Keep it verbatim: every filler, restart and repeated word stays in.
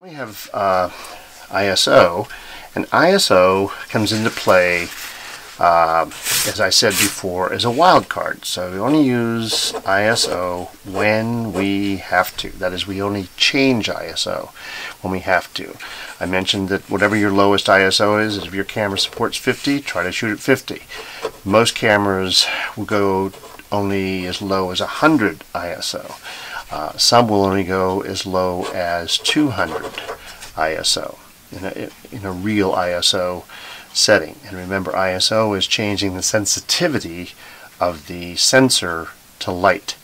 We have uh, I S O, and I S O comes into play, uh, as I said before, as a wildcard. So we only use I S O when we have to. That is, we only change I S O when we have to. I mentioned that whatever your lowest I S O is, if your camera supports fifty, try to shoot at fifty. Most cameras will go only as low as one hundred I S O. Uh, some will only go as low as two hundred I S O in a, in a real I S O setting. And remember, I S O is changing the sensitivity of the sensor to light.